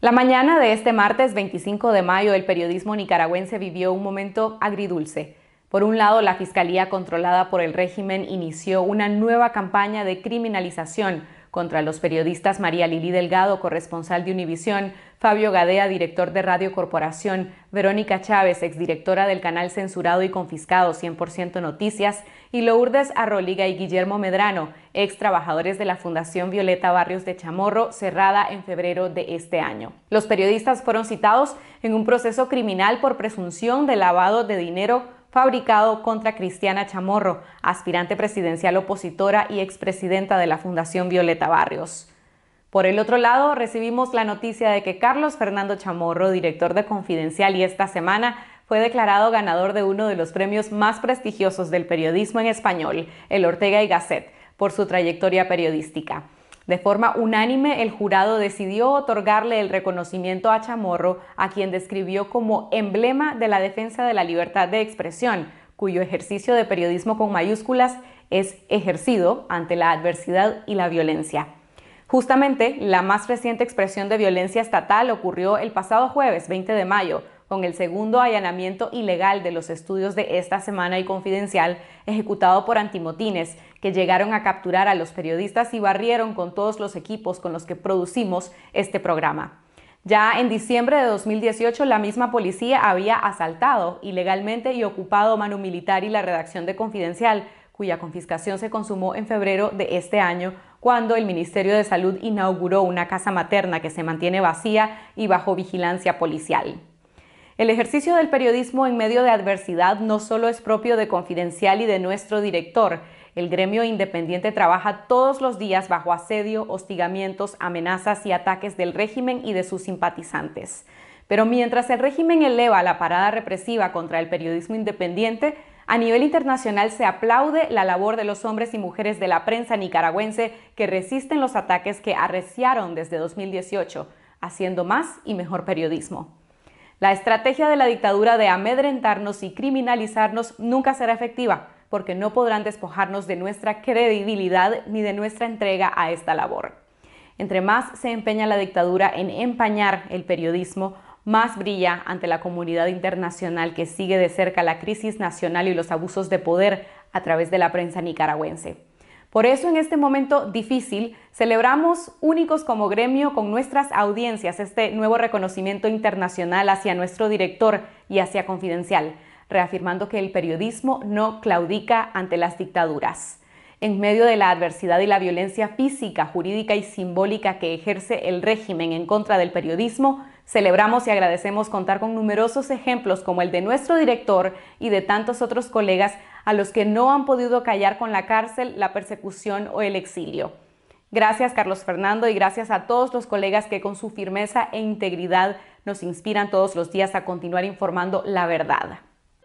La mañana de este martes 25 de mayo, el periodismo nicaragüense vivió un momento agridulce. Por un lado, la Fiscalía controlada por el régimen inició una nueva campaña de criminalización contra los periodistas María Lili Delgado, corresponsal de Univisión, Fabio Gadea, director de Radio Corporación, Verónica Chávez, exdirectora del canal censurado y confiscado 100% Noticias, y Lourdes Arroliga y Guillermo Medrano, ex trabajadores de la Fundación Violeta Barrios de Chamorro, cerrada en febrero de este año. Los periodistas fueron citados en un proceso criminal por presunción de lavado de dinero fabricado contra Cristiana Chamorro, aspirante presidencial opositora y expresidenta de la Fundación Violeta Barrios. Por el otro lado, recibimos la noticia de que Carlos Fernando Chamorro, director de Confidencial, y esta semana fue declarado ganador de uno de los premios más prestigiosos del periodismo en español, el Ortega y Gasset, por su trayectoria periodística. De forma unánime, el jurado decidió otorgarle el reconocimiento a Chamorro, a quien describió como emblema de la defensa de la libertad de expresión, cuyo ejercicio de periodismo con mayúsculas es ejercido ante la adversidad y la violencia. Justamente, la más reciente expresión de violencia estatal ocurrió el pasado jueves 20 de mayo, con el segundo allanamiento ilegal de los estudios de Esta Semana y Confidencial, ejecutado por antimotines, que llegaron a capturar a los periodistas y barrieron con todos los equipos con los que producimos este programa. Ya en diciembre de 2018, la misma policía había asaltado ilegalmente y ocupado Manu Militar y la redacción de Confidencial, cuya confiscación se consumó en febrero de este año, cuando el Ministerio de Salud inauguró una casa materna que se mantiene vacía y bajo vigilancia policial. El ejercicio del periodismo en medio de adversidad no solo es propio de Confidencial y de nuestro director. El gremio independiente trabaja todos los días bajo asedio, hostigamientos, amenazas y ataques del régimen y de sus simpatizantes. Pero mientras el régimen eleva la parada represiva contra el periodismo independiente, a nivel internacional se aplaude la labor de los hombres y mujeres de la prensa nicaragüense que resisten los ataques que arreciaron desde 2018, haciendo más y mejor periodismo. La estrategia de la dictadura de amedrentarnos y criminalizarnos nunca será efectiva, porque no podrán despojarnos de nuestra credibilidad ni de nuestra entrega a esta labor. Entre más se empeña la dictadura en empañar el periodismo, más brilla ante la comunidad internacional que sigue de cerca la crisis nacional y los abusos de poder a través de la prensa nicaragüense. Por eso, en este momento difícil, celebramos únicos como gremio con nuestras audiencias este nuevo reconocimiento internacional hacia nuestro director y hacia Confidencial, reafirmando que el periodismo no claudica ante las dictaduras. En medio de la adversidad y la violencia física, jurídica y simbólica que ejerce el régimen en contra del periodismo, celebramos y agradecemos contar con numerosos ejemplos como el de nuestro director y de tantos otros colegas a los que no han podido callar con la cárcel, la persecución o el exilio. Gracias, Carlos Fernando, y gracias a todos los colegas que con su firmeza e integridad nos inspiran todos los días a continuar informando la verdad.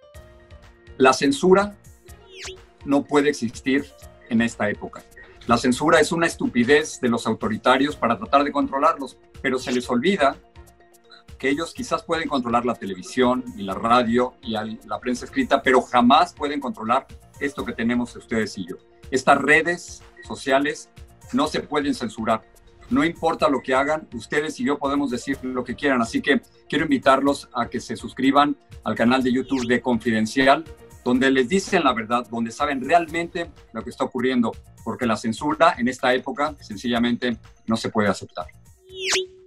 La censura no puede existir en esta época. La censura es una estupidez de los autoritarios para tratar de controlarlos, pero se les olvida que ellos quizás pueden controlar la televisión y la radio y la prensa escrita, pero jamás pueden controlar esto que tenemos ustedes y yo. Estas redes sociales no se pueden censurar. No importa lo que hagan, ustedes y yo podemos decir lo que quieran. Así que quiero invitarlos a que se suscriban al canal de YouTube de Confidencial, donde les dicen la verdad, donde saben realmente lo que está ocurriendo, porque la censura en esta época sencillamente no se puede aceptar.